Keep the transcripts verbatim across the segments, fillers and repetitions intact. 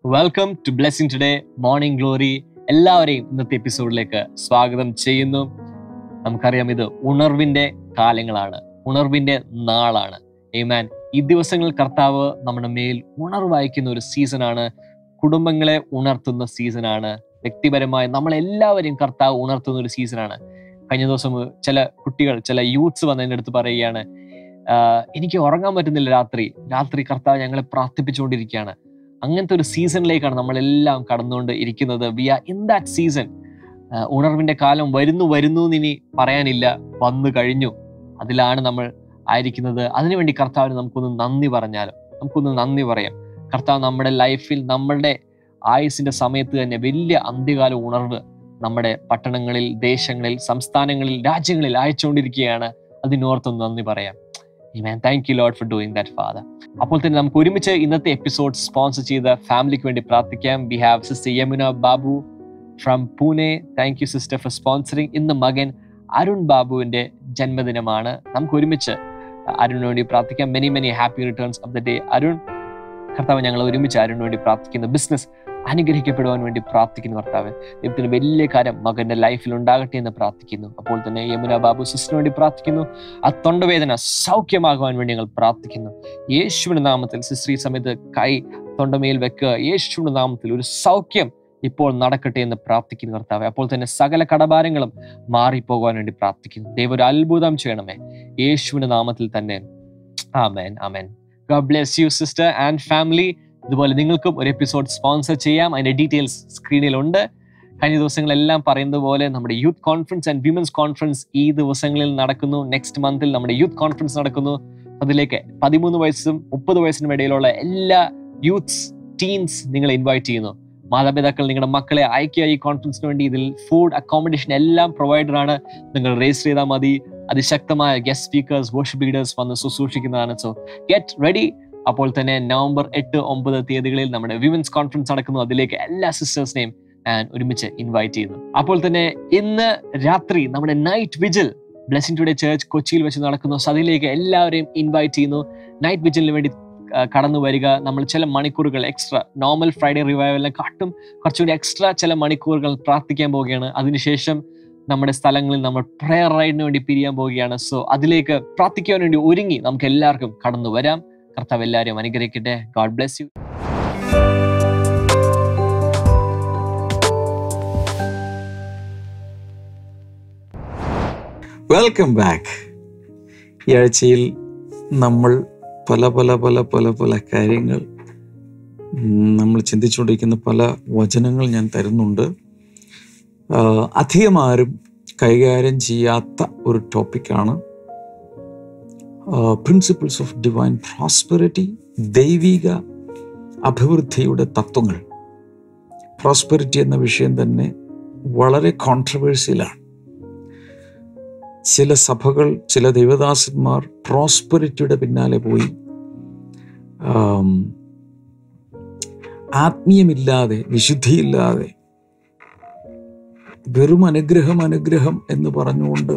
Welcome to Blessing Today morning glory. എല്ലാവരെയും ഇന്നത്തെ എപ്പിസോഡിലേക്ക് സ്വാഗതം ചെയ്യുന്നു. നമുക്കറിയാം, ഇത് ഉണർവിന്റെ കാലങ്ങളാണ്, ഉണർവിന്റെ നാളാണ്. ആമേൻ. ഈ ദിവസങ്ങളിൽ കർത്താവ് നമ്മുടെ മേൽ ഉണർവയക്കുന്ന ഒരു സീസണാണ്, കുടുംബങ്ങളെ ഉണർത്തുന്ന സീസണാണ്, വ്യക്തിപരമായി നമ്മളെല്ലാവരെയും കർത്താവ് ഉണർത്തുന്ന ഒരു സീസണാണ്. കഴിഞ്ഞ ദിവസം ചില കുട്ടികൾ, ചില യൂത്ത്സ് വന്ന് എൻ്റെ അടുത്ത് പറയുകയാണ്, എനിക്ക് ഉറങ്ങാൻ പറ്റുന്നില്ല, രാത്രി രാത്രി കർത്താവ് ഞങ്ങളെ പ്രാർത്ഥിപ്പിച്ചുകൊണ്ടിരിക്കുകയാണ്. അങ്ങനത്തെ ഒരു സീസണിലേക്കാണ് നമ്മളെല്ലാം കടന്നുകൊണ്ട് ഇരിക്കുന്നത്. We are in that season. ഉണർവിന്റെ കാലം വരുന്നു വരുന്നു എന്ന് ഇനി പറയാനില്ല, വന്നു കഴിഞ്ഞു. അതിലാണ് നമ്മൾ ആയിരിക്കുന്നത്. അതിനുവേണ്ടി കർത്താവിന് നമുക്കൊന്ന് നന്ദി പറഞ്ഞാലും നമുക്കൊന്ന് നന്ദി പറയാം. കർത്താവ് നമ്മുടെ ലൈഫിൽ, നമ്മളുടെ ആയുസിന്റെ സമയത്ത് തന്നെ വലിയ അന്ത്യകാല ഉണർവ് നമ്മുടെ പട്ടണങ്ങളിൽ, ദേശങ്ങളിൽ, സംസ്ഥാനങ്ങളിൽ, രാജ്യങ്ങളിൽ അയച്ചുകൊണ്ടിരിക്കുകയാണ്. അതിനോർത്തൊന്ന് നന്ദി പറയാം. Amen. Thank you, Lord, for doing that, Father. അപ്പോൾ തന്നെ നമുക്ക് ഒരുമിച്ച് ഇന്നത്തെ എപ്പിസോഡ് സ്പോൺസർ ചെയ്ത ഫാമിലിക്ക് വേണ്ടി പ്രാർത്ഥിക്കാം. We have Sister Yamuna Babu from Pune. Thank you, sister, for sponsoring. ഇന്ന് മകൻ അരുൺ ബാബുവിന്റെ ജന്മദിനമാണ്. നമുക്ക് ഒരുമിച്ച് അരുണിന് വേണ്ടി പ്രാർത്ഥിക്കാം. Many many happy returns of the day Arun. കർത്താവ്, ഞങ്ങൾ ഒരുമിച്ച് അരുണിന് വേണ്ടി പ്രാർത്ഥിക്കുന്നു. ബിസിനസ് അനുഗ്രഹിക്കപ്പെടുവാൻ വേണ്ടി പ്രാർത്ഥിക്കുന്നു. കർത്താവ്, ദൈവത്തിന് വലിയ കാര്യം മകന്റെ ലൈഫിൽ ഉണ്ടാകട്ടെ എന്ന് പ്രാർത്ഥിക്കുന്നു. അപ്പോൾ തന്നെ യമുന ബാബു സിസ്റ്ററിന് വേണ്ടി പ്രാർത്ഥിക്കുന്നു. ആ തൊണ്ടവേദന സൗഖ്യമാകുവാൻ വേണ്ടി ഞങ്ങൾ പ്രാർത്ഥിക്കുന്നു. യേശുവിന്റെ നാമത്തിൽ സിസ്റ്റർ ഈ സമയത്ത് കൈ തൊണ്ടമേൽ വെക്കുക. യേശുവിന്റെ നാമത്തിൽ ഒരു സൗഖ്യം ഇപ്പോൾ നടക്കട്ടെ എന്ന് പ്രാർത്ഥിക്കുന്നു. കർത്താവ്, അപ്പോൾ തന്നെ സകല കടഭാരങ്ങളും മാറിപ്പോകാൻ വേണ്ടി പ്രാർത്ഥിക്കുന്നു. ദൈവം ഒരു അത്ഭുതം ചെയ്യണമേ, യേശുവിന്റെ നാമത്തിൽ തന്നെ. ആമേൻ, ആമേൻ. God bless you, sister and family. ഇതുപോലെ നിങ്ങൾക്കും ഒരു എപ്പിസോഡ് സ്പോൺസർ ചെയ്യാം. അതിന്റെ ഡീറ്റെയിൽസ് സ്ക്രീനിലുണ്ട്. കഴിഞ്ഞ ദിവസങ്ങളെല്ലാം പറയുന്നത് പോലെ നമ്മുടെ youth conference and women's conference ഈ ദിവസങ്ങളിൽ നടക്കുന്നു. നെക്സ്റ്റ് മന്തിൽ നമ്മുടെ യൂത്ത് കോൺഫറൻസ് നടക്കുന്നു. അതിലേക്ക് പതിമൂന്ന് വയസ്സും മുപ്പത് വയസ്സിനും ഇടയിലുള്ള എല്ലാ യൂത്ത്സ്, ടീൻസ് നിങ്ങളെ ഇൻവൈറ്റ് ചെയ്യുന്നു. മാതാപിതാക്കൾ നിങ്ങളുടെ മക്കളെ അയക്കുക ഈ കോൺഫറൻസിന് വേണ്ടി. ഇതിൽ ഫുഡ്, അക്കോമഡേഷൻ എല്ലാം പ്രൊവൈഡഡ് ആണ്. നിങ്ങൾ രജിസ്റ്റർ ചെയ്താൽ മതി. അതിശക്തമായ ഗസ്റ്റ് സ്പീക്കേഴ്സ്, വർഷിപ്പ് ലീഡേഴ്സ് വന്ന് ശുശ്രൂഷിക്കുന്നതാണ്. So get ready. അപ്പോൾ തന്നെ നവംബർ എട്ട് ഒമ്പത് തീയതികളിൽ നമ്മുടെ വിമൻസ് കോൺഫറൻസ് നടക്കുന്നു. അതിലേക്ക് എല്ലാ സിസ്റ്റേഴ്സിനെയും ഞാൻ ഒരുമിച്ച് ഇൻവൈറ്റ് ചെയ്യുന്നു. അപ്പോൾ തന്നെ ഇന്ന് രാത്രി നമ്മുടെ night vigil Blessing Today church കൊച്ചിയിൽ വെച്ച് നടക്കുന്നു. സോ അതിലേക്ക് എല്ലാവരെയും ഇൻവൈറ്റ് ചെയ്യുന്നു. നൈറ്റ് വിജിലിന് വേണ്ടി കടന്നു വരിക. നമ്മൾ ചില മണിക്കൂറുകൾ എക്സ്ട്രാ, നോർമൽ ഫ്രൈഡേ റിവൈവലിനെ കാട്ടും കുറച്ചുകൂടി എക്സ്ട്രാ ചില മണിക്കൂറുകൾ പ്രാർത്ഥിക്കാൻ പോവുകയാണ്. അതിനുശേഷം നമ്മുടെ സ്ഥലങ്ങളിൽ നമ്മൾ പ്രെയർ റൈഡിന് വേണ്ടി പിരിയാൻ പോവുകയാണ്. സോ അതിലേക്ക് പ്രാർത്ഥിക്കാൻ വേണ്ടി ഒരുങ്ങി നമുക്ക് എല്ലാവർക്കും കടന്നു വരാം. കർത്താവ് എല്ലാവരെയും അനുഗ്രഹിക്കട്ടെ. God bless you. Welcome back. ഈ ആഴ്ചയിൽ നമ്മൾ പല പല പല പല പല കാര്യങ്ങൾ നമ്മൾ ചിന്തിച്ചുകൊണ്ടിരിക്കുന്ന പല വചനങ്ങൾ ഞാൻ തരുന്നുണ്ട്. അധികം ആരും കൈകാര്യം ചെയ്യാത്ത ഒരു ടോപ്പിക്കാണ് പ്രിൻസിപ്പിൾസ് ഓഫ് ഡിവൈൻ പ്രോസ്പെറിറ്റി, ദൈവിക അഭിവൃദ്ധിയുടെ തത്വങ്ങൾ. പ്രോസ്പെറിറ്റി എന്ന വിഷയം തന്നെ വളരെ കോൺട്രവേഴ്സ്യലാണ്. ചില സഭകൾ, ചില ദൈവദാസന്മാർ പ്രോസ്പെറിറ്റിയുടെ പിന്നാലെ പോയി ആത്മീയമില്ലാതെ, വിശുദ്ധിയില്ലാതെ വെറും അനുഗ്രഹം അനുഗ്രഹം എന്ന് പറഞ്ഞുകൊണ്ട്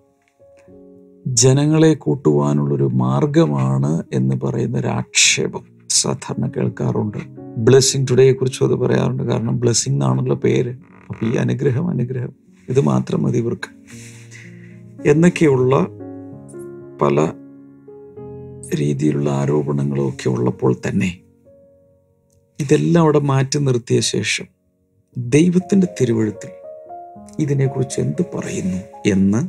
ജനങ്ങളെ കൂട്ടുവാനുള്ളൊരു മാർഗമാണ് എന്ന് പറയുന്നൊരു ആക്ഷേപം സാധാരണ കേൾക്കാറുണ്ട്. ബ്ലെസ്സിംഗ് ടുഡേയെ കുറിച്ചും അത് പറയാറുണ്ട്. കാരണം ബ്ലെസ്സിംഗ് എന്നാണല്ലോ പേര്. അപ്പം ഈ അനുഗ്രഹം അനുഗ്രഹം ഇത് മാത്രം മതി ഇവർക്ക് എന്നൊക്കെയുള്ള പല രീതിയിലുള്ള ആരോപണങ്ങളും ഒക്കെ ഉള്ളപ്പോൾ തന്നെ ഇതെല്ലാം അവിടെ മാറ്റി നിർത്തിയ ശേഷം ദൈവത്തിൻ്റെ തിരുവെഴുത്തിൽ ഇതിനെക്കുറിച്ച് എന്ത് പറയുന്നു എന്ന്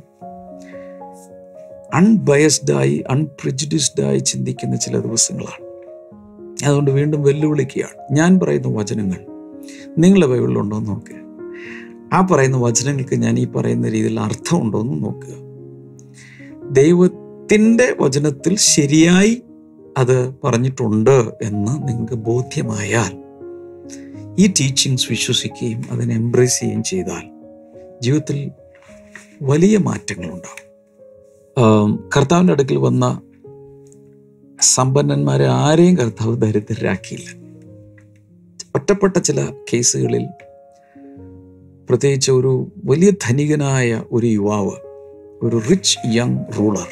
അൺബയസ്ഡായി, അൺപ്രജുഡിസ്ഡായി ചിന്തിക്കുന്ന ചില ദിവസങ്ങളാണ്. അതുകൊണ്ട് വീണ്ടും വെല്ലുവിളിക്കുകയാണ്. ഞാൻ പറയുന്ന വചനങ്ങൾ നിങ്ങളുടെ ബൈബിളിലുണ്ടോ എന്ന് നോക്കുക. ആ പറയുന്ന വചനങ്ങൾക്ക് ഞാൻ ഈ പറയുന്ന രീതിയിൽ അർത്ഥമുണ്ടോ എന്ന് നോക്കുക. ദൈവത്തിൻ്റെ വചനത്തിൽ ശരിയായി അത് പറഞ്ഞിട്ടുണ്ട് എന്ന് നിങ്ങൾക്ക് ബോധ്യമായാൽ ഈ ടീച്ചിങ്സ് വിശ്വസിക്കുകയും അതിനെ എംബ്രേസ് ചെയ്യുകയും ചെയ്താൽ ജീവിതത്തിൽ വലിയ മാറ്റങ്ങളുണ്ടാകും. കർത്താവിൻ്റെ അടുക്കൽ വന്ന സമ്പന്നന്മാരെ ആരെയും കർത്താവ് ദരിദ്രരാക്കിയില്ല. ഒറ്റപ്പെട്ട ചില കേസുകളിൽ, പ്രത്യേകിച്ച് ഒരു വലിയ ധനികനായ ഒരു യുവാവ്, ഒരു റിച്ച് യങ് റൂളർ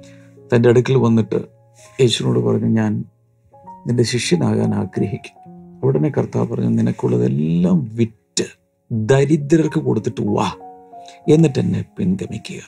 തൻ്റെ അടുക്കൽ വന്നിട്ട് യേശുവിനോട് പറഞ്ഞു, ഞാൻ നിന്റെ ശിഷ്യനാകാൻ ആഗ്രഹിക്കുന്നു. ഉടനെ കർത്താവ് പറഞ്ഞു, നിനക്കുള്ളതെല്ലാം വിറ്റ് ദരിദ്രർക്ക് കൊടുത്തിട്ട് വാ, എന്നിട്ട് എന്നെ പിൻഗമിക്കുക.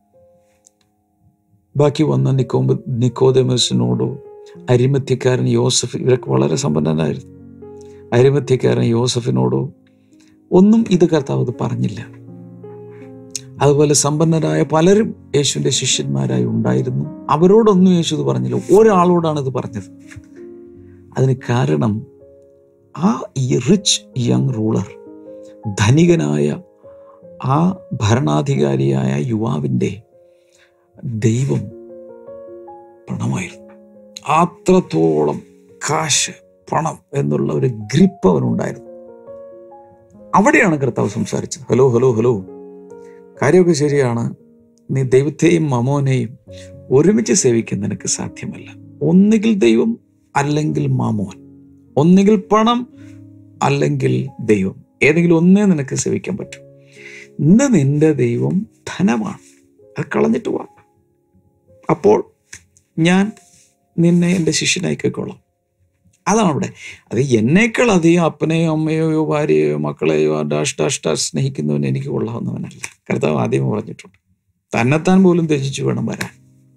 ബാക്കി വന്ന നിക്കോ നിക്കോദെമസിനോടോ അരിമത്യക്കാരൻ യോസഫ്, ഇവരൊക്കെ വളരെ സമ്പന്നനായിരുന്നു, അരിമത്യക്കാരൻ യോസഫിനോടോ ഒന്നും ഇത് കർത്താവ് അത് പറഞ്ഞില്ല. അതുപോലെ സമ്പന്നരായ പലരും യേശുവിൻ്റെ ശിഷ്യന്മാരായി ഉണ്ടായിരുന്നു, അവരോടൊന്നും യേശു ഇത് പറഞ്ഞില്ല. ഒരാളോടാണ് ഇത് പറഞ്ഞത്. അതിന് കാരണം ആ ഈ റിച്ച് യങ് റൂളർ, ധനികനായ ആ ഭരണാധികാരിയായ യുവാവിൻ്റെ ദൈവം പണമായിരുന്നു. അത്രത്തോളം കാശ്, പണം എന്നുള്ള ഒരു ഗ്രിപ്പ് അവനുണ്ടായിരുന്നു. അവിടെയാണ് കർത്താവ് സംസാരിച്ചത്. ഹലോ ഹലോ ഹലോ കാര്യമൊക്കെ ശരിയാണ്, നീ ദൈവത്തെയും മമോനെയും ഒരുമിച്ച് സേവിക്കാൻ നിനക്ക് സാധ്യമല്ല. ഒന്നുകിൽ ദൈവം അല്ലെങ്കിൽ മാമോൻ, ഒന്നുകിൽ പണം അല്ലെങ്കിൽ ദൈവം, ഏതെങ്കിലും ഒന്നേ നിനക്ക് സേവിക്കാൻ പറ്റും. ഇന്ന് നിന്റെ ദൈവം ധനമാണ്, അത് കളഞ്ഞിട്ട് പോവാ, അപ്പോൾ ഞാൻ നിന്നെ എൻ്റെ ശിഷ്യനായിക്കൊള്ളാം. അതാണ് അവിടെ. അത് എന്നേക്കാൾ അധികം അപ്പനെയോ അമ്മയോ ഭാര്യയോ മക്കളെയോ ഡാഷ് ഡാഷ് ഡാഷ് സ്നേഹിക്കുന്നവൻ എനിക്ക് കൊള്ളാവുന്നവനല്ല. കർത്താവ് ആദ്യം പറഞ്ഞിട്ടുണ്ട്, തന്നെത്താൻ പോലും ത്യജിച്ചു വേണം വരാൻ.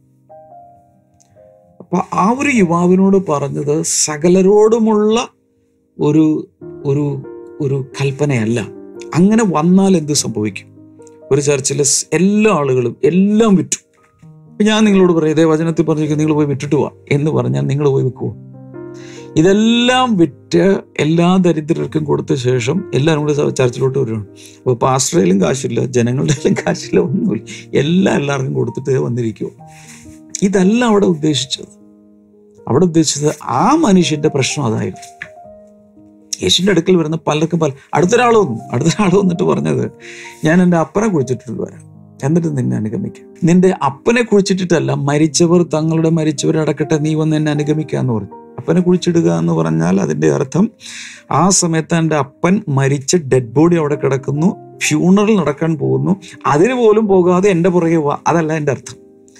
അപ്പൊ ആ ഒരു യുവാവിനോട് പറഞ്ഞത് സകലരോടുമുള്ള ഒരു ഒരു ഒരു കൽപ്പനയല്ല. അങ്ങനെ വന്നാൽ എന്ത് സംഭവിക്കും? ഒരു ചർച്ചിലെ എല്ലാ ആളുകളും എല്ലാം വിറ്റു. ഞാൻ നിങ്ങളോട് പറയും, ഇതേ വചനത്തിൽ പറഞ്ഞിരിക്കും, നിങ്ങൾ പോയി വിട്ടിട്ട് പോവാ എന്ന് പറഞ്ഞാൽ നിങ്ങൾ പോയി വിൽക്കുമോ? ഇതെല്ലാം വിറ്റ് എല്ലാ ദരിദ്രർക്കും കൊടുത്ത ശേഷം എല്ലാവരും കൂടി ചർച്ചിലോട്ട് വരുവാണ്. അപ്പോൾ പാസ്റ്ററിലും കാശില്ല, ജനങ്ങളുടെ എല്ലാം കാശില്ല, ഒന്നുമില്ല, എല്ലാം എല്ലാവർക്കും കൊടുത്തിട്ട് വന്നിരിക്കുമോ? ഇതല്ല അവിടെ ഉദ്ദേശിച്ചത്. അവിടെ ഉദ്ദേശിച്ചത് ആ മനുഷ്യന്റെ പ്രശ്നം അതായിരുന്നു. യേശുവിൻ്റെ അടുക്കൽ വരുന്ന പലർക്കും പല അടുത്തൊരാൾ വന്നു അടുത്തൊരാൾ വന്നിട്ട് പറഞ്ഞത്, ഞാൻ എൻ്റെ അപ്പനെ കുഴിച്ചിട്ടിട്ട് വരാം, എന്നിട്ട് നിന്നെ അനുഗമിക്കാം. നിന്റെ അപ്പനെ കുഴിച്ചിട്ടിട്ടല്ല, മരിച്ചവർ തങ്ങളുടെ മരിച്ചവരെ അടക്കട്ടെ, നീ വന്ന് എന്നെ അനുഗമിക്കുക എന്ന് പറഞ്ഞു. അപ്പനെ കുഴിച്ചിടുക എന്ന് പറഞ്ഞാൽ അതിൻ്റെ അർത്ഥം ആ സമയത്ത് എൻ്റെ അപ്പൻ മരിച്ച ഡെഡ് ബോഡി അവിടെ കിടക്കുന്നു, ഫ്യൂണറൽ നടക്കാൻ പോകുന്നു, അതിന് പോലും പോകാതെ എൻ്റെ പുറകെ പോവാ, അതല്ല എൻ്റെ അർത്ഥം.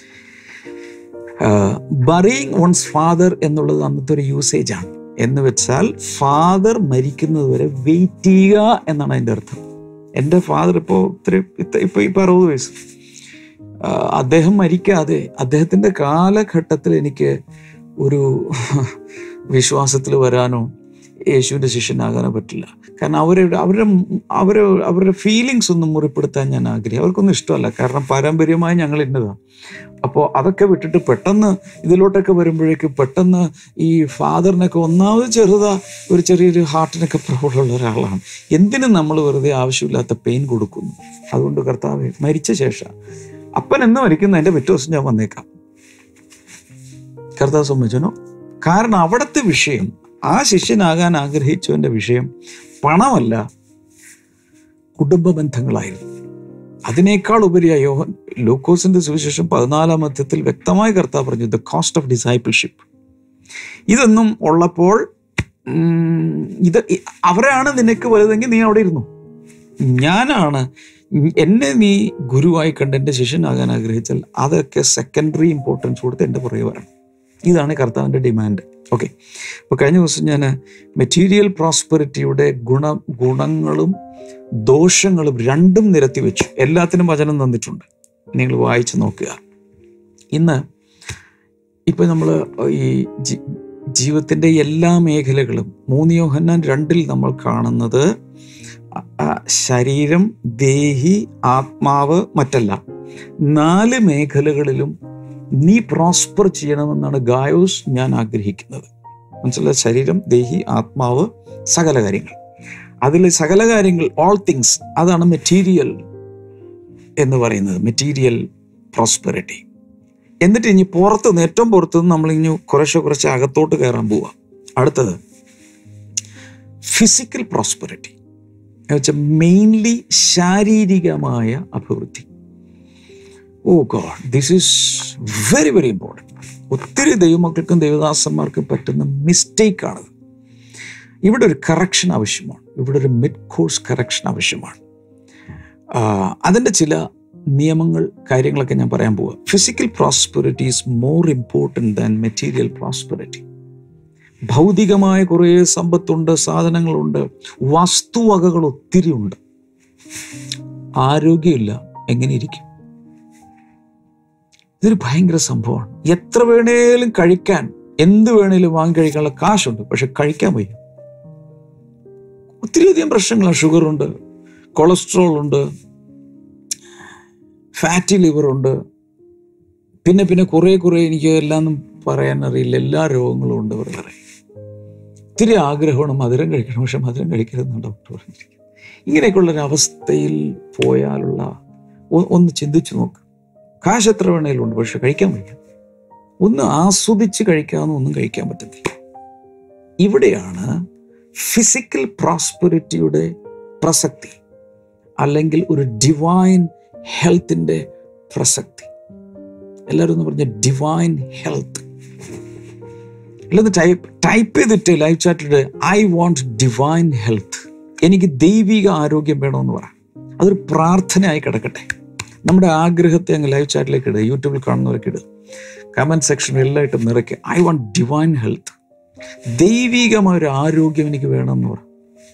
ബറിയിങ് വൺസ് ഫാദർ എന്നുള്ളത് അന്നത്തെ ഒരു യൂസേജ് ആണ്. എന്ന് വെച്ചാൽ ഫാദർ മരിക്കുന്നത് വരെ വെയിറ്റ് ചെയ്യുക എന്നാണ് അതിൻ്റെ അർത്ഥം. എൻ്റെ ഫാദർ ഇപ്പോൾ ഇത്ര ഇപ്പോൾ ഇപ്പോൾ അറുപത് വയസ്സ്, അദ്ദേഹം മരിക്കാതെ അദ്ദേഹത്തിൻ്റെ കാലഘട്ടത്തിൽ എനിക്ക് ഒരു വിശ്വാസത്തിൽ വരാനോ യേശുവിൻ്റെ ശിഷ്യനാകാനോ പറ്റില്ല. കാരണം അവരുടെ അവരുടെ അവരെ അവരുടെ ഫീലിങ്സ് ഒന്നും മുറിപ്പെടുത്താൻ ഞാൻ ആഗ്രഹിക്കും. അവർക്കൊന്നും ഇഷ്ടമല്ല, കാരണം പാരമ്പര്യമായി ഞങ്ങൾ ഇന്നതാണ്. അപ്പോൾ അതൊക്കെ വിട്ടിട്ട് പെട്ടെന്ന് ഇതിലോട്ടൊക്കെ വരുമ്പോഴേക്ക് പെട്ടെന്ന് ഈ ഫാദറിനൊക്കെ ഒന്നാമത് ചെറുതാ ഒരു ചെറിയൊരു ഹാർട്ടിനൊക്കെ പ്രോബ്ലം ഉള്ള ഒരാളാണ്. എന്തിനും നമ്മൾ വെറുതെ ആവശ്യമില്ലാത്ത പെയിൻ കൊടുക്കുന്നു. അതുകൊണ്ട് കർത്താവേ, മരിച്ച ശേഷം അപ്പൻ എന്ന് മരിക്കുന്ന എൻ്റെ പിറ്റേ ദിവസം ഞാൻ വന്നേക്കാം. കർത്താവ് സമ്മതിച്ചോ? കാരണം അവിടുത്തെ വിഷയം, ആ ശിഷ്യനാകാൻ ആഗ്രഹിച്ചവൻ്റെ വിഷയം പണമല്ല, കുടുംബ ബന്ധങ്ങളായിരുന്നു. അതിനേക്കാൾ ഉപരിയായി യോഹൻ ലൂക്കോസിന്റെ സുവിശേഷം പതിനാലാം അധ്യായത്തിൽ വ്യക്തമായി കർത്താവ് പറഞ്ഞു, ദ കോസ്റ്റ് ഓഫ് ഡിസൈപ്പിൾഷിപ്പ്. ഇതൊന്നും ഉള്ളപ്പോൾ ഇത് അവരാണ് നിനക്ക് വലുതെങ്കിൽ നീ അവിടെ ഇരുന്നു, ഞാനാണ് എന്നെ നീ ഗുരുവായി കണ്ട് എൻ്റെ ശിഷ്യനാകാൻ ആഗ്രഹിച്ചാൽ അതൊക്കെ സെക്കൻഡറി ഇമ്പോർട്ടൻസ് കൊടുത്ത് എൻ്റെ പുറകെ വരണം. ഇതാണ് കർത്താവിൻ്റെ ഡിമാൻഡ്. ഓക്കെ, അപ്പോൾ കഴിഞ്ഞ ദിവസം ഞാൻ മെറ്റീരിയൽ പ്രോസ്പെറിറ്റിയുടെ ഗുണ ഗുണങ്ങളും ദോഷങ്ങളും രണ്ടും നിരത്തി വെച്ചു. എല്ലാത്തിനും വചനം തന്നിട്ടുണ്ട്, നിങ്ങൾ വായിച്ച് നോക്കുക. ഇന്ന് ഇപ്പം നമ്മൾ ഈ ജീവിതത്തിൻ്റെ എല്ലാ മേഖലകളും മൂന്ന് യോഹന്നാൻ രണ്ടിൽ നമ്മൾ കാണുന്നത് ശരീരം, ദേഹി, ആത്മാവ്, മറ്റല്ല നാല് മേഖലകളിലും നീ പ്രോസ്പർ ചെയ്യണമെന്നാണ് ഗായോസ് ഞാൻ ആഗ്രഹിക്കുന്നത്. മനസ്സിലായ? ശരീരം, ദേഹി, ആത്മാവ്, സകല കാര്യങ്ങൾ. അതിൽ സകല കാര്യങ്ങൾ, ഓൾ തിങ്സ്, അതാണ് മെറ്റീരിയൽ എന്ന് പറയുന്നത്, മെറ്റീരിയൽ പ്രോസ്പെറിറ്റി. എന്നിട്ട് ഇനി പുറത്തുനിന്ന്, ഏറ്റവും പുറത്തുനിന്ന് നമ്മൾ ഇനി കുറേശ്ശെ കുറച്ച് അകത്തോട്ട് കയറാൻ പോവുക. അടുത്തത് ഫിസിക്കൽ പ്രോസ്പെറിറ്റി എന്ന് വെച്ചാൽ മെയിൻലി ശാരീരികമായ അഭിവൃദ്ധി. Oh God, this is very very important. ഒത്തിരി ദൈവമക്കൾക്കും ദൈവദാസന്മാർക്കും പറ്റുന്ന മിസ്റ്റേക്കാണത്. ഇവിടെ ഒരു കറക്ഷൻ ആവശ്യമാണ്, ഇവിടെ ഒരു മിഡ് കോഴ്സ് കറക്ഷൻ ആവശ്യമാണ്. അതിൻ്റെ ചില നിയമങ്ങൾ, കാര്യങ്ങളൊക്കെ ഞാൻ പറയാൻ പോവുക. Physical prosperity is more important than material prosperity. ഭൗതികമായ കുറേ സമ്പത്തുണ്ട്, സാധനങ്ങളുണ്ട്, വസ്തുവകകൾ ഒത്തിരി ഉണ്ട്. ആരോഗ്യമില്ല, എങ്ങനെ ഇരിക്കും? ഇതൊരു ഭയങ്കര സംഭവമാണ്. എത്ര വേണേലും കഴിക്കാൻ, എന്ത് വേണേലും വാങ്ങി കഴിക്കാനുള്ള കാശുണ്ട്, പക്ഷെ കഴിക്കാൻ വയ്യ. ഒത്തിരിയധികം പ്രശ്നങ്ങളാണ്. ഷുഗറുണ്ട്, കൊളസ്ട്രോൾ ഉണ്ട്, ഫാറ്റി ലിവർ ഉണ്ട്, പിന്നെ പിന്നെ കുറേ കുറേ എനിക്ക് എല്ലാം പറയാൻ അറിയില്ല, എല്ലാ രോഗങ്ങളും ഉണ്ട്. പറയാൻ ഒത്തിരി ആഗ്രഹമാണ് മധുരം കഴിക്കണം, പക്ഷെ മധുരം കഴിക്കരുതെന്നാണ് ഡോക്ടർ പറഞ്ഞിരിക്കുന്നത്. ഇങ്ങനെയൊക്കെയുള്ളൊരവസ്ഥയിൽ പോയാലുള്ള ഒന്ന് ചിന്തിച്ചു നോക്ക്. കാശ് എത്ര വേണേലും ഉണ്ട്, പക്ഷെ കഴിക്കാൻ വയ്യ. ഒന്ന് ആസ്വദിച്ച് കഴിക്കാമെന്ന് ഒന്നും കഴിക്കാൻ പറ്റത്തില്ല. ഇവിടെയാണ് ഫിസിക്കൽ പ്രോസ്പെരിറ്റിയുടെ പ്രസക്തി, അല്ലെങ്കിൽ ഒരു ഡിവൈൻ ഹെൽത്തിൻ്റെ പ്രസക്തി. എല്ലാവരും ഒന്ന് പറഞ്ഞ ഡിവൈൻ ഹെൽത്ത്. അല്ലെന്ന് ടൈപ്പ് ടൈപ്പ് ചെയ്തിട്ട് ലൈവ് ചാറ്റിൽ ഐ വാണ്ട് ഡിവൈൻ ഹെൽത്ത്, എനിക്ക് ദൈവിക ആരോഗ്യം വേണമെന്ന് പറയാം. അതൊരു പ്രാർത്ഥനയായി കിടക്കട്ടെ. നമ്മുടെ ആഗ്രഹത്തെ അങ്ങ് ലൈവ് ചാറ്റിലേക്ക് ഇടുക, യൂട്യൂബിൽ കാണുന്നവർക്ക് ഇടുക, കമൻറ്റ് സെക്ഷനിൽ എല്ലായിട്ടും നിറയ്ക്കുക. ഐ വാണ്ട് ഡിവൈൻ ഹെൽത്ത്, ദൈവികമായ ഒരു ആരോഗ്യം എനിക്ക് വേണമെന്ന് പറ.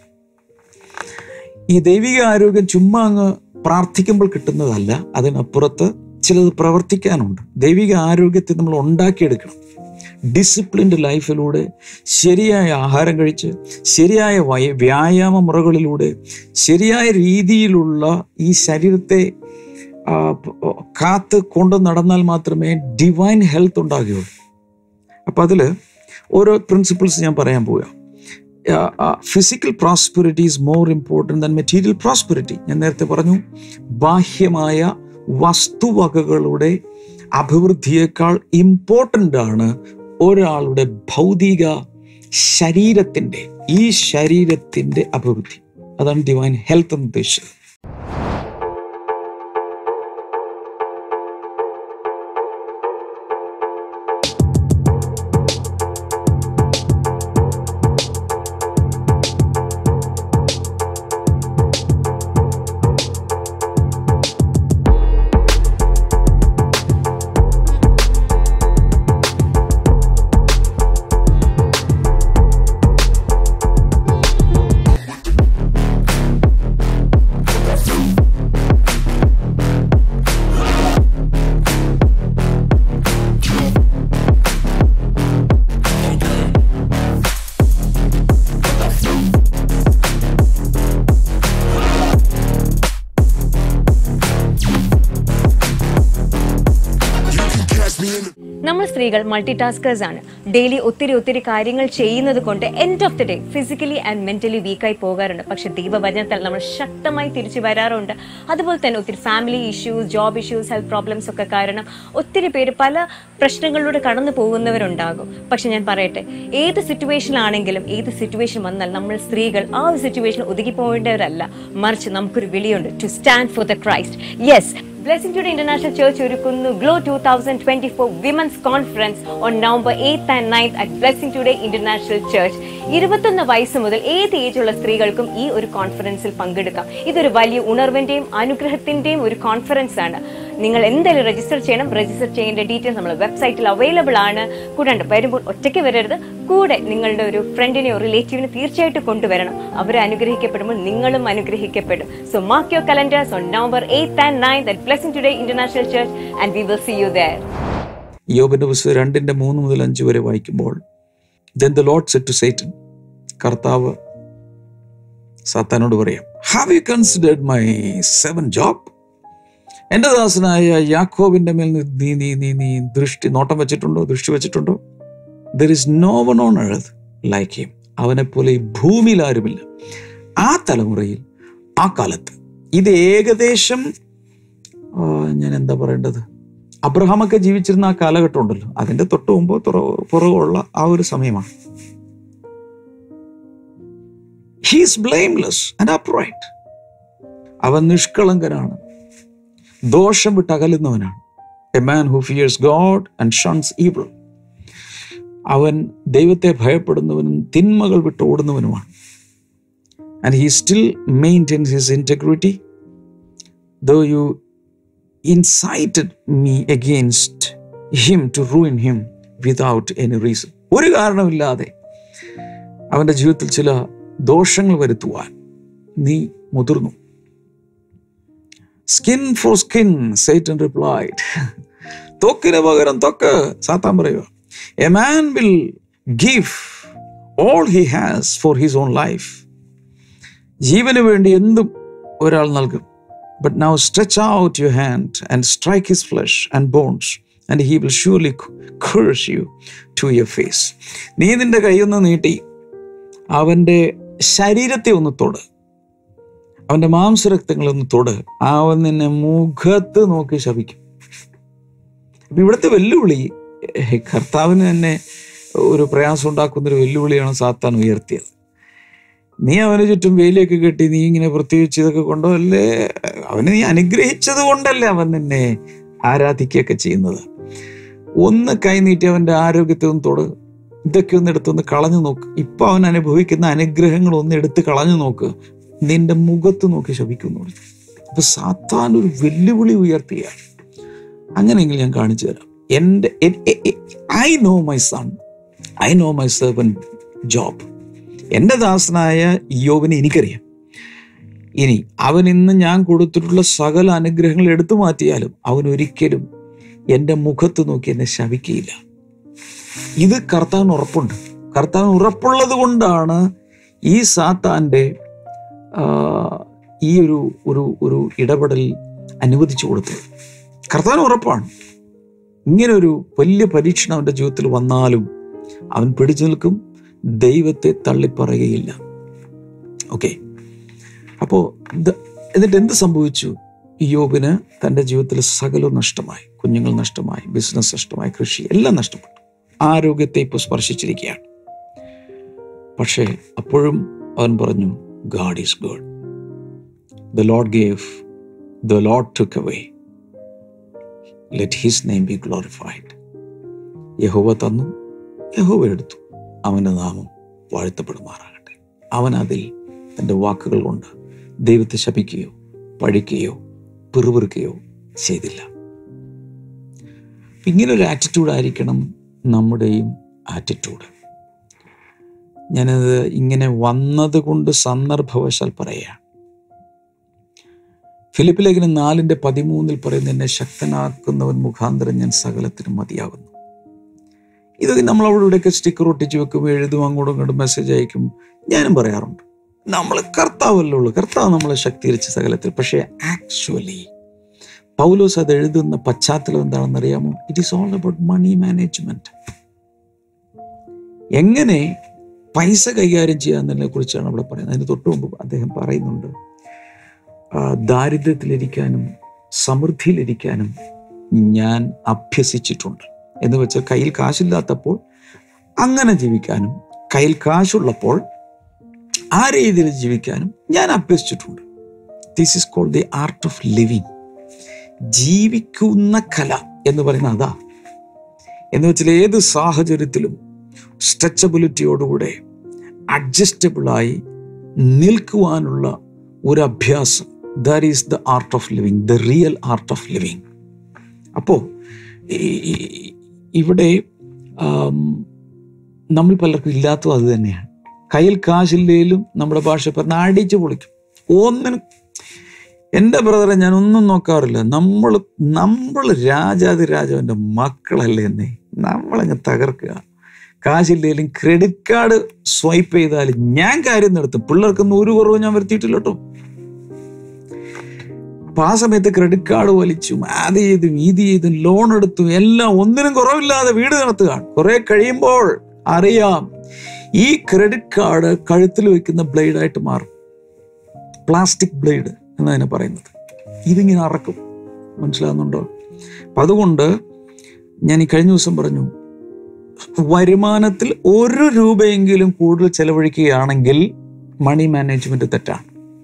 ഈ ദൈവിക ആരോഗ്യം ചുമ്മാ അങ്ങ് പ്രാർത്ഥിക്കുമ്പോൾ കിട്ടുന്നതല്ല, അതിനപ്പുറത്ത് ചിലത് പ്രവർത്തിക്കാനുണ്ട്. ദൈവിക ആരോഗ്യത്തെ നമ്മൾ ഉണ്ടാക്കിയെടുക്കണം. ഡിസിപ്ലിൻഡ് ലൈഫിലൂടെ, ശരിയായ ആഹാരം കഴിച്ച്, ശരിയായ വയ വ്യായാമ മുറകളിലൂടെ, ശരിയായ രീതിയിലുള്ള ഈ ശരീരത്തെ കാത്ത് കൊണ്ട് നടന്നാൽ മാത്രമേ ഡിവൈൻ ഹെൽത്ത് ഉണ്ടാകുകയുള്ളൂ. അപ്പം അതിൽ ഓരോ പ്രിൻസിപ്പിൾസ് ഞാൻ പറയാൻ പോവുക. Physical prosperity is more important than material prosperity. ഞാൻ നേരത്തെ പറഞ്ഞു, ബാഹ്യമായ വസ്തുവകകളുടെ അഭിവൃദ്ധിയേക്കാൾ ഇമ്പോർട്ടൻ്റ് ആണ് ഒരാളുടെ ഭൗതിക ശരീരത്തിൻ്റെ, ഈ ശരീരത്തിൻ്റെ അഭിവൃദ്ധി. അതാണ് ഡിവൈൻ ഹെൽത്ത് എന്ന് ഉദ്ദേശിച്ചത്. നമ്മൾ സ്ത്രീകൾ മൾട്ടി ടാസ്കേഴ്സ് ആണ്. ഡെയിലി ഒത്തിരി ഒത്തിരി കാര്യങ്ങൾ ചെയ്യുന്നത് കൊണ്ട് end of the day physically and mentally വീക്കായി പോകാറുണ്ട്. പക്ഷെ ദൈവവചനത്താൽ നമ്മൾ ശക്തമായി തിരിച്ചു വരാറുണ്ട്. അതുപോലെ തന്നെ ഒത്തിരി family issues, job issues, health problems ഒക്കെ കാരണം ഒത്തിരി പേര് പല പ്രശ്നങ്ങളിലൂടെ കടന്നു പോകുന്നവരുണ്ടാകും. പക്ഷെ ഞാൻ പറയട്ടെ, ഏത് സിറ്റുവേഷനിലാണെങ്കിലും, ഏത് സിറ്റുവേഷൻ വന്നാൽ നമ്മൾ സ്ത്രീകൾ ആ ഒരു സിറ്റുവേഷൻ ഒതുങ്ങി പോകേണ്ടവരല്ല, മറിച്ച് നമുക്കൊരു വിളിയുണ്ട്, to stand for the Christ. Yes, Blessing Today International Church ഒരുക്കുന്നു Glow twenty twenty-four Women's Conference on November eighth and ninth at Blessing Today International Church. ഇരുപത്തൊന്ന് വയസ്സ് മുതൽ ഏത് ഏജുള്ള സ്ത്രീകൾക്കും ഈ ഒരു കോൺഫറൻസിൽ പങ്കെടുക്കാം. ഇതൊരു വലിയ ഉണർവിന്റെയും അനുഗ്രഹത്തിന്റെയും ഒരു കോൺഫറൻസ് ആണ്. നിങ്ങൾ എന്തായാലും രജിസ്റ്റർ ചെയ്യണം. രജിസ്റ്റർ ചെയ്യേണ്ട ഡീറ്റെയിൽസ് നമ്മുടെ വെബ്സൈറ്റിൽ അവൈലബിൾ ആണ്. കൂടാണ്ട് വരുമ്പോൾ ഒറ്റയ്ക്ക് വരരുത്, കൂടെ നിങ്ങളുടെ ഒരു ഫ്രണ്ടിനെയോ റിലേറ്റീവിനെ തീർച്ചയായിട്ടും കൊണ്ടുവരണം. അവരെ അനുഗ്രഹിക്കപ്പെടുമ്പോൾ നിങ്ങളും അനുഗ്രഹിക്കപ്പെടും. So mark your calendars on November eighth and ninth at Blessing Today International Church and we will see you there. യോബിന്റെ പുസ്തകം രണ്ടിന്റെ മൂന്ന് മുതൽ അഞ്ച് വരെ വായിക്കുമ്പോൾ, then the Lord said to Satan, കർത്താവ് സാത്താനോട് പറയാം, have you considered my servant Job? എൻ്റെ ദാസനായ യാക്കോബിന്റെ മേൽ നീ നീ നീ നീ ദൃഷ്ടി നോട്ടം വെച്ചിട്ടുണ്ടോ, ദൃഷ്ടി വെച്ചിട്ടുണ്ടോ? There is no one on earth like him. അവനെ പോലെ ഈ ഭൂമിയിൽ ആരുമില്ല. ആ തലമുറയിൽ, ആ കാലത്ത്, ഇത് ഏകദേശം ഞാൻ എന്താ പറയേണ്ടത്, അബ്രഹാമൊക്കെ ജീവിച്ചിരുന്ന ആ കാലഘട്ടം ഉണ്ടല്ലോ, അതിന്റെ തൊട്ട് മുമ്പോ പുറകുള്ള ആ ഒരു സമയമാണ്. He is blameless and upright. അവൻ നിഷ്കളങ്കനാണ്, ദോഷം വിട്ട് അകലുന്നവനാണ്. A man who fears God and shuns evil. അവൻ ദൈവത്തെ ഭയപ്പെടുന്നവനും തിന്മകൾ വിട്ട് ഓടുന്നവനുമാണ്. And he still maintains his integrity, though you incited me against him to ruin him without any reason. ഒരു കാരണമില്ലാതെ അവൻ്റെ ജീവിതത്തിൽ ചില ദോഷങ്ങൾ വരുത്തുവാൻ നീ മുതിർന്നു. Skin for skin, Satan replied. ത്വക്കിന് പകരം ത്വക്ക്, സാത്താൻ പറയുക. A man will give all he has for his own life. ജീവന് വേണ്ടി എന്തും ഒരാൾ നൽകും. But now stretch out your hand and strike his flesh and bones, and he will surely curse you to your face. നീ നിന്റെ കൈയൊന്ന് നീട്ടി അവൻ്റെ ശരീരത്തെ ഒന്ന് തൊട്, അവൻ്റെ മാംസരക്തങ്ങളൊന്ന് തൊട്, അവൻ നിന്നെ മുഖത്ത് നോക്കി ശപിക്കും. അപ്പം ഇവിടുത്തെ വെല്ലുവിളി കർത്താവിന് തന്നെ ഒരു പ്രയാസം ഉണ്ടാക്കുന്നൊരു വെല്ലുവിളിയാണ് സാത്താൻ ഉയർത്തിയത്. നീ അവന് ചുറ്റും വേലിയൊക്കെ കെട്ടി നീ ഇങ്ങനെ പ്രത്യേകിച്ച് ഇതൊക്കെ കൊണ്ടോ അല്ലേ, അവനെ നീ അനുഗ്രഹിച്ചത് കൊണ്ടല്ലേ അവൻ നിന്നെ ആരാധിക്കുകയൊക്കെ ചെയ്യുന്നത്. ഒന്ന് കൈ നീട്ടി അവൻ്റെ ആരോഗ്യത്തെ ഒന്ന് തൊട്, ഇതൊക്കെ ഒന്ന് എടുത്തൊന്ന് കളഞ്ഞു നോക്ക്. ഇപ്പൊ അവൻ അനുഭവിക്കുന്ന അനുഗ്രഹങ്ങൾ ഒന്ന് എടുത്ത് കളഞ്ഞു നോക്ക്, നിന്റെ മുഖത്ത് നോക്കി ശപിക്കുന്നു. അപ്പൊ സാത്താൻ ഒരു വെല്ലുവിളി ഉയർത്തിയാണ്. അങ്ങനെയെങ്കിൽ ഞാൻ കാണിച്ചു തരാം. എൻ്റെ I know my son, I know my servant Job. എൻ്റെ ദാസനായ യോബിനെ എനിക്കറിയാം. ഇനി അവൻ ഇന്ന് ഞാൻ കൊടുത്തിട്ടുള്ള സകല അനുഗ്രഹങ്ങൾ എടുത്തു മാറ്റിയാലും അവൻ ഒരിക്കലും എൻ്റെ മുഖത്ത് നോക്കി എന്നെ ശപിക്കുകയില്ല. ഇത് കർത്താവിന് ഉറപ്പുണ്ട്. കർത്താവിന് ഉറപ്പുള്ളത് കൊണ്ടാണ് ഈ സാത്താൻ്റെ ഈ ഒരു ഒരു ഒരു ഇടപെടൽ അനുവദിച്ചു കൊടുത്തത്. കർത്താവിന് ഉറപ്പാണ് ഇങ്ങനൊരു വലിയ പരീക്ഷണം അവൻ്റെ ജീവിതത്തിൽ വന്നാലും അവൻ പിടിച്ചു നിൽക്കും, ദൈവത്തെ തള്ളിപ്പറയുകയില്ല. ഓക്കെ, അപ്പോൾ എന്നിട്ട് എന്ത് സംഭവിച്ചു? യോബിന് തൻ്റെ ജീവിതത്തിൽ സകലവും നഷ്ടമായി. കുഞ്ഞുങ്ങൾ നഷ്ടമായി, ബിസിനസ് നഷ്ടമായി, കൃഷി എല്ലാം നഷ്ടപ്പെട്ടു. ആരോഗ്യത്തെ ഇപ്പോൾ സ്പർശിച്ചിരിക്കുകയാണ്. പക്ഷേ അപ്പോഴും അവൻ പറഞ്ഞു, God is good. The Lord gave, the Lord took away. Let his name be glorified. യഹോവ തന്നു, യഹോവ എടുത്തു, അവൻ്റെ നാമം വാഴ്ത്തപ്പെടുമാറാകട്ടെ. അവൻ അതിൽ തൻ്റെ വാക്കുകൾ കൊണ്ട് ദൈവത്തെ ശപിക്കുകയോ പഴിക്കുകയോ പിറുപിറുക്കുകയോ ചെയ്തില്ല. ഇങ്ങനൊരു ആറ്റിറ്റ്യൂഡായിരിക്കണം നമ്മുടെയും ആറ്റിറ്റ്യൂഡ്. ഞാനത് ഇങ്ങനെ വന്നത് കൊണ്ട് സന്ദർഭവശാൽ പറയാം. ഫിലിപ്പ് ലേഖനം നാലിൻ്റെ പതിമൂന്നിൽ പറയുന്ന, എന്നെ ശക്തനാക്കുന്നവൻ മുഖാന്തരം ഞാൻ സകലത്തിനും മതിയാകുന്നു. ഇതൊക്കെ നമ്മൾ അവിടെ ഇവിടെയൊക്കെ സ്റ്റിക്കർ ഒട്ടിച്ച് വെക്കും, എഴുതും, അങ്ങോട്ടും ഇങ്ങോട്ടും മെസ്സേജ് അയക്കും. ഞാനും പറയാറുണ്ട്, നമ്മൾ കർത്താവല്ലേ ഉള്ളൂ, കർത്താവ് നമ്മളെ ശക്തീകരിച്ച സകലത്തിൽ. പക്ഷേ ആക്ച്വലി പൗലോസ് അത് എഴുതുന്ന പശ്ചാത്തലം എന്താണെന്ന് അറിയാമോ? It is all about money management. എങ്ങനെ പൈസ കൈകാര്യം ചെയ്യാന്നതിനെ കുറിച്ചാണ് അവിടെ പറയുന്നത്. അതിന് തൊട്ട് മുമ്പ് അദ്ദേഹം പറയുന്നുണ്ട്, ദാരിദ്ര്യത്തിലിരിക്കാനും സമൃദ്ധിയിലിരിക്കാനും ഞാൻ അഭ്യസിച്ചിട്ടുണ്ട്. എന്ന് വെച്ചാൽ കയ്യിൽ കാശില്ലാത്തപ്പോൾ അങ്ങനെ ജീവിക്കാനും കയ്യിൽ കാശുള്ളപ്പോൾ ആ രീതിയിൽ ജീവിക്കാനും ഞാൻ അഭ്യസിച്ചിട്ടുണ്ട്. This is called the art of living. ജീവിക്കുന്ന കല എന്ന് പറയുന്നത് അതാ. എന്ന് വെച്ചാൽ ഏത് സാഹചര്യത്തിലും സ്ട്രെച്ചബിലിറ്റിയോടുകൂടെ അഡ്ജസ്റ്റബിളായി നിൽക്കുവാനുള്ള ഒരു അഭ്യാസം. That is the art of living, the real art of living. അപ്പോൾ ഇവിടെ നമ്മൾ പലർക്കും ഇല്ലാത്തതും അത് തന്നെയാണ്. കയ്യിൽ കാശില്ലേലും നമ്മുടെ ഭാഷ പറഞ്ഞാൽ അടിച്ചു പൊളിക്കും. ഒന്നിനും എൻ്റെ ബ്രദറെ ഞാൻ ഒന്നും നോക്കാറില്ല. നമ്മൾ നമ്മൾ രാജാതിരാജാവിൻ്റെ മക്കളല്ലേ എന്നേ, നമ്മളങ്ങ് തകർക്കുക. കാശില്ലേലും ക്രെഡിറ്റ് കാർഡ് സ്വൈപ്പ് ചെയ്താലും ഞാൻ കാര്യം നടത്തും. പിള്ളേർക്കൊന്നും ഒരു കുറവ് ഞാൻ വരുത്തിയിട്ടില്ല കേട്ടോ. അപ്പൊ ആ സമയത്ത് ക്രെഡിറ്റ് കാർഡ് വലിച്ചും അത് ചെയ്തും ഇത് ചെയ്തും ലോൺ എടുത്തും എല്ലാം ഒന്നിനും കുറവില്ലാതെ വീട് നടത്തുക. കുറെ കഴിയുമ്പോൾ അറിയാം ഈ ക്രെഡിറ്റ് കാർഡ് കഴുത്തിൽ വെക്കുന്ന ബ്ലേഡായിട്ട് മാറും. പ്ലാസ്റ്റിക് ബ്ലേഡ് എന്നതിനെ പറയുന്നത്. ഇതിങ്ങനെ അറക്കും. മനസ്സിലാകുന്നുണ്ടോ? അപ്പം അതുകൊണ്ട് ഞാൻ ഈ കഴിഞ്ഞ ദിവസം പറഞ്ഞു, വരുമാനത്തിൽ ഒരു രൂപയെങ്കിലും കൂടുതൽ ചെലവഴിക്കുകയാണെങ്കിൽ മണി മാനേജ്മെന്റ് തെറ്റാണ്.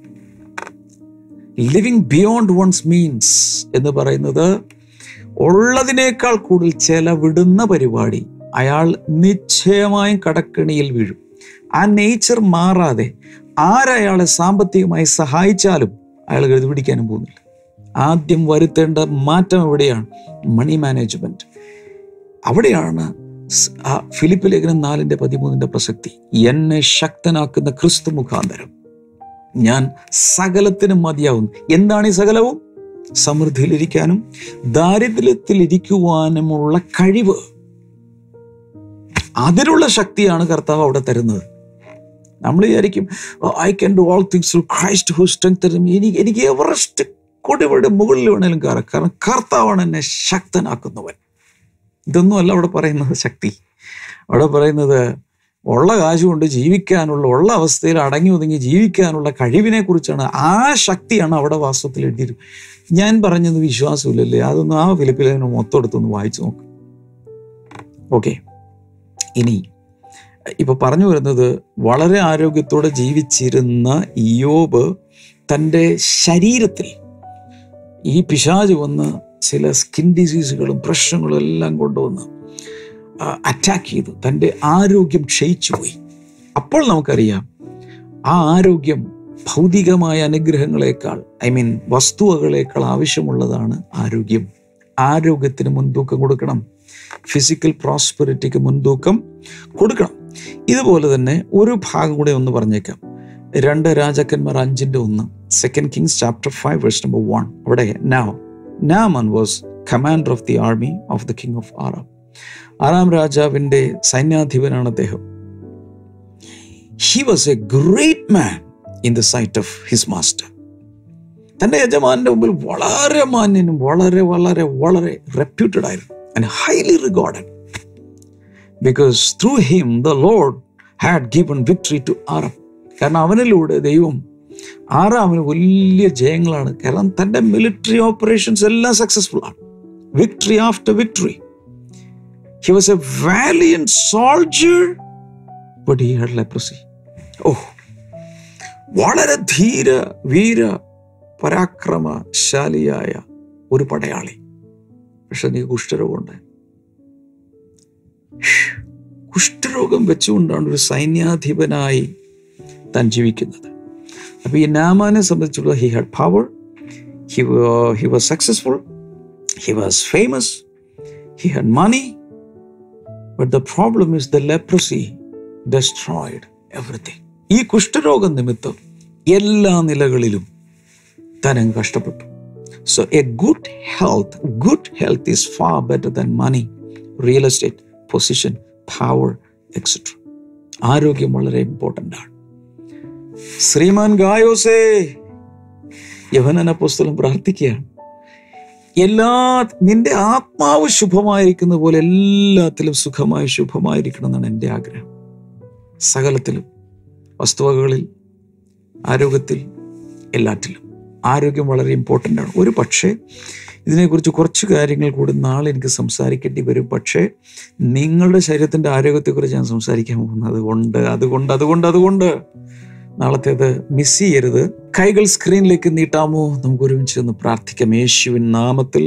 ലിവിങ് ബിയോണ്ട് വൺസ് മീൻസ് എന്ന് പറയുന്നത് ഉള്ളതിനേക്കാൾ കൂടുതൽ ചെലവിടുന്ന പരിപാടി, അയാൾ നിശ്ചയമായും കടക്കെണിയിൽ വീഴും. ആ നേച്ചർ മാറാതെ ആരയാളെ സാമ്പത്തികമായി സഹായിച്ചാലും അയാൾ എഴുതി പിടിക്കാനും പോകുന്നില്ല. ആദ്യം വരുത്തേണ്ട മാറ്റം എവിടെയാണ്? Money management. അവിടെയാണ് ആ ഫിലിപ്പ് ലേഖനം നാലിന്റെ പതിമൂന്നിന്റെ പ്രസക്തി, എന്നെ ശക്തനാക്കുന്ന ക്രിസ്തു മുഖാന്തരം ഞാൻ സകലത്തിനും മതിയാവുന്നു. എന്താണ് ഈ സകലവും? സമൃദ്ധിയിലിരിക്കാനും ദാരിദ്ര്യത്തിലിരിക്കുവാനുമുള്ള കഴിവ്. അതിനുള്ള ശക്തിയാണ് കർത്താവ് അവിടെ തരുന്നത്. നമ്മൾ വിചാരിക്കും I can do all things through Christ who strengthens me. എനിക്ക് എനിക്ക് എവറസ്റ്റ് കൊടിവരുടെ മുകളിൽ വേണേലും കയറാം, കാരണം കർത്താവാണ് എന്നെ ശക്തനാക്കുന്നവൻ. ഇതൊന്നും അല്ല അവിടെ പറയുന്നത് ശക്തി. അവിടെ പറയുന്നത് ഉള്ള കാശുകൊണ്ട് ജീവിക്കാനുള്ള, ഉള്ള അവസ്ഥയിൽ അടങ്ങി ഒതുങ്ങി ജീവിക്കാനുള്ള കഴിവിനെ കുറിച്ചാണ്. ആ ശക്തിയാണ് അവിടെ വാസ്തവത്തിൽ എഴുതിയത്. ഞാൻ പറഞ്ഞത് വിശ്വാസമില്ലല്ലേ? അതൊന്നും ആ ഫിലിപ്പിൽ മൊത്തം എടുത്തൊന്ന് വായിച്ചു നോക്കും. ഓക്കെ, ഇനി ഇപ്പൊ പറഞ്ഞു വരുന്നത്, വളരെ ആരോഗ്യത്തോടെ ജീവിച്ചിരുന്ന ഇയ്യോബ് തൻ്റെ ശരീരത്തിൽ ഈ പിശാച് വന്ന് ചില സ്കിൻ ഡിസീസുകളും പ്രശ്നങ്ങളും എല്ലാം കൊണ്ടുവന്ന് അറ്റാക്ക് ചെയ്തു. തൻ്റെ ആരോഗ്യം ക്ഷയിച്ചു പോയി. അപ്പോൾ നമുക്കറിയാം ആ ആരോഗ്യം ഭൗതികമായ അനുഗ്രഹങ്ങളെക്കാൾ, ഐ മീൻ വസ്തുവകളേക്കാൾ ആവശ്യമുള്ളതാണ് ആരോഗ്യം. ആരോഗ്യത്തിന് മുൻതൂക്കം കൊടുക്കണം. ഫിസിക്കൽ പ്രോസ്പെറിറ്റിക്ക് മുൻതൂക്കം കൊടുക്കണം. ഇതുപോലെ തന്നെ ഒരു ഭാഗം കൂടെ ഒന്ന് പറഞ്ഞേക്കാം. രണ്ട് രാജാക്കന്മാർ അഞ്ചിന്റെ ഒന്ന്, second Kings chapter five verse number one. അവിടെ now Naaman was commander of the army of the king of Aram. ആറാം രാജാവിന്റെ സൈന്യാധിപനാണ് അദ്ദേഹം. He was a great man in the sight of his master. തൻ്റെ യജമാന്റെ മുമ്പിൽ വളരെ മാന്യനും വളരെ വളരെ വളരെ റെപ്യൂട്ടഡ് ആയിരുന്നു. And highly regarded, because through him the Lord had given victory to Aram. കാരണം അവനിലൂടെ ദൈവം ആറാമിന് വലിയ ജയങ്ങളാണ്. കാരണം തൻ്റെ മിലിറ്ററി ഓപ്പറേഷൻസ് എല്ലാം സക്സസ്ഫുൾ ആണ്. Victory after victory. He was a valiant soldier, but he had leprosy. ഓ, വളരെ ധീര വീര പരാക്രമശാലിയായ ഒരു പടയാളി. പക്ഷെ നീ കുഷ്ഠരോഗമുണ്ട്. കുഷ്ഠരോഗം വെച്ചുകൊണ്ടാണ് ഒരു സൈന്യാധിപനായി താൻ ജീവിക്കുന്നത്. അപ്പൊ ഈ നാമാനെ സംബന്ധിച്ചുള്ള he had power, he was successful, he was famous, he had money, but the problem is the leprosy destroyed everything. ഈ കുഷ്ഠരോഗം നിമിത്തം എല്ലാ നിലകളിലും താൻ അങ്ങ് കഷ്ടപ്പെട്ടു. So a good health, good health is far better than money, real estate, position, power, et cetera. ആരോഗ്യം വളരെ important ആണ്. ശ്രീമാൻ ഗായോസേ, യോഹന്നാൻ അപ്പോസ്തലൻ പ്രാർത്ഥിക്കുകയാണ്, എല്ലാ നിന്റെ ആത്മാവ് ശുഭമായിരിക്കുന്ന പോലെ എല്ലാത്തിലും സുഖമായി ശുഭമായിരിക്കണം എന്നാണ് എൻ്റെ ആഗ്രഹം. സകലത്തിലും, വസ്തുവകകളിൽ, ആരോഗ്യത്തിൽ, എല്ലാറ്റിലും ആരോഗ്യം വളരെ ഇമ്പോർട്ടൻ്റ് ആണ്. ഒരു പക്ഷേ ഇതിനെക്കുറിച്ച് കുറച്ച് കാര്യങ്ങൾ കൂടി നാളെ എനിക്ക് സംസാരിക്കേണ്ടി വരും. പക്ഷേ നിങ്ങളുടെ ശരീരത്തിൻ്റെ ആരോഗ്യത്തെക്കുറിച്ച് ഞാൻ സംസാരിക്കാൻ പോകുന്നത് അതുകൊണ്ട് അതുകൊണ്ട് അതുകൊണ്ട് അതുകൊണ്ട് നാളത്തേത് മിസ് ചെയ്യരുത്. കൈകൾ സ്ക്രീനിലേക്ക് നീട്ടാമോ? നമുക്ക് ഒരുമിച്ച് ഒന്ന് പ്രാർത്ഥിക്കാം. യേശുവിൻ നാമത്തിൽ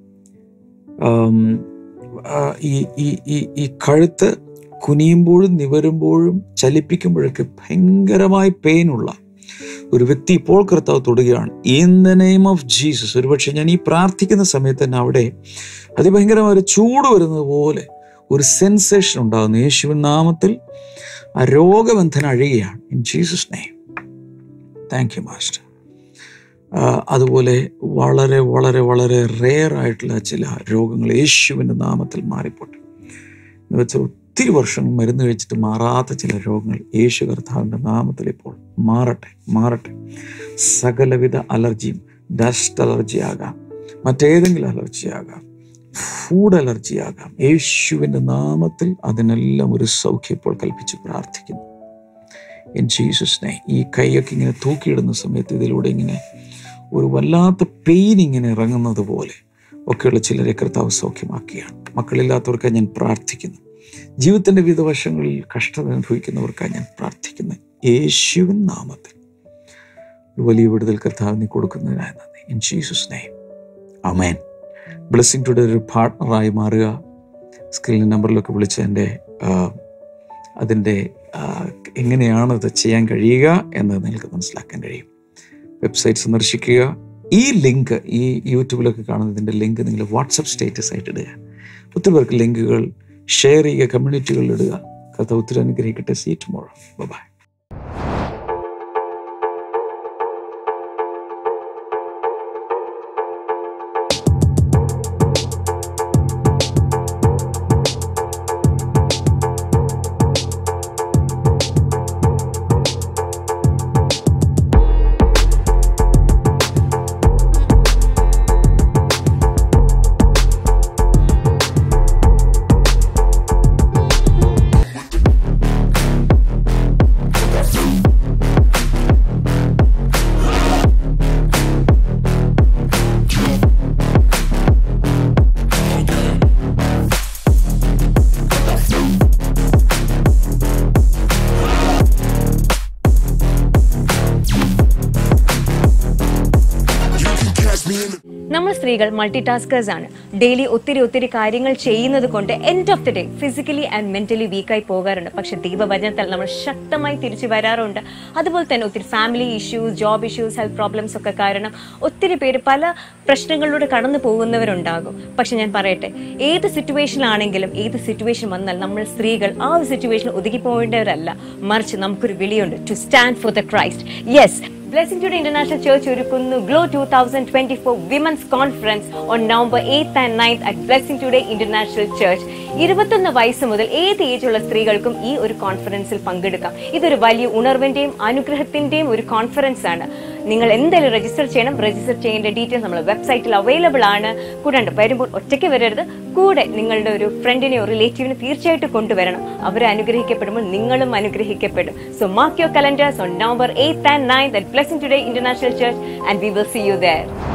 ഈ ഈ ഈ കഴുത്ത് കുനിയുമ്പോഴും നിവരുമ്പോഴും ചലിപ്പിക്കുമ്പോഴൊക്കെ ഭയങ്കരമായി പെയിനുള്ള ഒരു വ്യക്തി ഇപ്പോൾ കർത്താവ് തൊടുകയാണ്. In the name of Jesus. ഒരുപക്ഷെ ഞാൻ ഈ പ്രാർത്ഥിക്കുന്ന സമയത്ത് തന്നെ അവിടെ അതിഭയങ്കരമായ ഒരു ചൂട് വരുന്നത് പോലെ ഒരു സെൻസേഷൻ ഉണ്ടാകുന്നു. യേശുവിൻ നാമത്തിൽ ആ രോഗബന്ധനം അഴിയുകയാണ്. In Jesus name. Thank you master. അതുപോലെ വളരെ വളരെ വളരെ റെയർ ആയിട്ടുള്ള ചില രോഗങ്ങൾ യേശുവിൻ്റെ നാമത്തിൽ മാറിപ്പോട്ടെ. എന്ന് വെച്ചാൽ ഒത്തിരി വർഷം മരുന്ന് കഴിച്ചിട്ട് മാറാത്ത ചില രോഗങ്ങൾ യേശു കർത്താവിൻ്റെ നാമത്തിൽ ഇപ്പോൾ മാറട്ടെ മാറട്ടെ. സകലവിധ അലർജിയും, ഡസ്റ്റ് അലർജി ആകാം, മറ്റേതെങ്കിലും അലർജി ആകാം, ഫുഡ് അലർജി ആകാം, യേശുവിൻ്റെ നാമത്തിൽ അതിനെല്ലാം ഒരു സൗഖ്യം ഇപ്പോൾ കൽപ്പിച്ച് പ്രാർത്ഥിക്കുന്നു. In Jesus name. ഈ കൈയൊക്കെ ഇങ്ങനെ തൂക്കിയിടുന്ന സമയത്ത് ഇതിലൂടെ ഇങ്ങനെ ഒരു വല്ലാത്ത പെയിൻ ഇങ്ങനെ ഇറങ്ങുന്നത് പോലെ ഒക്കെയുള്ള ചിലരെ കർത്താവ് സൗഖ്യമാക്കിയാണ്. മക്കളില്ലാത്തവർക്കായി ഞാൻ പ്രാർത്ഥിക്കുന്നു. ജീവിതത്തിൻ്റെ വിവിധ വശങ്ങളിൽ കഷ്ടത അനുഭവിക്കുന്നവർക്കായി ഞാൻ പ്രാർത്ഥിക്കുന്നു. യേശുവിൻ നാമത്തിൽ ഒരു വലിയ വിടുതൽ കർത്താവ് നീ കൊടുക്കുന്നതിനായി നന്ദി. In Jesus name. Amen. Blessing Today ഒരു പാർട്ട്ണറായി മാറുക. സ്ക്രീൻ നമ്പറിലൊക്കെ വിളിച്ച് എൻ്റെ അതിൻ്റെ എങ്ങനെയാണ് അത് ചെയ്യാൻ കഴിയുക എന്നത് നിങ്ങൾക്ക് മനസ്സിലാക്കാൻ കഴിയും. വെബ്സൈറ്റ് സന്ദർശിക്കുക. ഈ ലിങ്ക് ഈ യൂട്യൂബിലൊക്കെ കാണുന്നതിൻ്റെ ലിങ്ക് നിങ്ങൾ വാട്സപ്പ് സ്റ്റേറ്റസ് ആയിട്ട് ഇടുക. ഒത്തിരി പേർക്ക് ലിങ്കുകൾ ഷെയർ ചെയ്യുക, കമ്മ്യൂണിറ്റികളിൽ ഇടുക. കർത്താവ് ഒത്തിരി അനുഗ്രഹിക്കട്ടെ. See tomorrow. ബൈ. നമ്മൾ സ്ത്രീകൾ മൾട്ടി ടാസ്കേഴ്സ് ആണ്. ഡെയിലി ഒത്തിരി ഒത്തിരി കാര്യങ്ങൾ ചെയ്യുന്നത് കൊണ്ട് end of the day physically and mentally വീക്കായി പോകാറുണ്ട്. പക്ഷെ ദൈവവചനത്താൽ നമ്മൾ ശക്തമായി തിരിച്ചു വരാറുണ്ട്. അതുപോലെ തന്നെ ഒത്തിരി family issues, job issues, health problems ഒക്കെ കാരണം ഒത്തിരി പേര് പല പ്രശ്നങ്ങളിലൂടെ കടന്നു പോകുന്നവരുണ്ടാകും. പക്ഷെ ഞാൻ പറയട്ടെ, ഏത് സിറ്റുവേഷനിലാണെങ്കിലും ഏത് സിറ്റുവേഷൻ വന്നാൽ നമ്മൾ സ്ത്രീകൾ ആ ഒരു സിറ്റുവേഷനിൽ ഒതുങ്ങി പോകേണ്ടവരല്ല, മറിച്ച് നമുക്കൊരു വിളിയുണ്ട്, to stand for the Christ. Yes, Blessing Today International Church ഒരുക്കുന്നു Glow two thousand twenty four women's conference on November eighth and ninth at Blessing Today International Church. ഇരുപത്തൊന്ന് വയസ്സ് മുതൽ ഏത് ഏജുള്ള സ്ത്രീകൾക്കും ഈ ഒരു കോൺഫറൻസിൽ പങ്കെടുക്കാം. ഇതൊരു വലിയ ഉണർവിന്റെയും അനുഗ്രഹത്തിന്റെയും ഒരു കോൺഫറൻസ് ആണ്. നിങ്ങൾ എന്തായാലും രജിസ്റ്റർ ചെയ്യണം. രജിസ്റ്റർ ചെയ്യേണ്ട ഡീറ്റെയിൽസ് നമ്മുടെ വെബ്സൈറ്റിൽ അവൈലബിൾ ആണ്. കൂടാണ്ട് വരുമ്പോൾ ഒറ്റയ്ക്ക് വരരുത്, കൂടെ നിങ്ങളുടെ ഒരു ഫ്രണ്ടിനെയോ റിലേറ്റീവിനെ തീർച്ചയായിട്ടും കൊണ്ടുവരണം. അവരെ അനുഗ്രഹിക്കപ്പെടുമ്പോൾ നിങ്ങളും അനുഗ്രഹിക്കപ്പെടും. So mark your calendars on November eighth and ninth at Blessing Today International Church and we will see you there.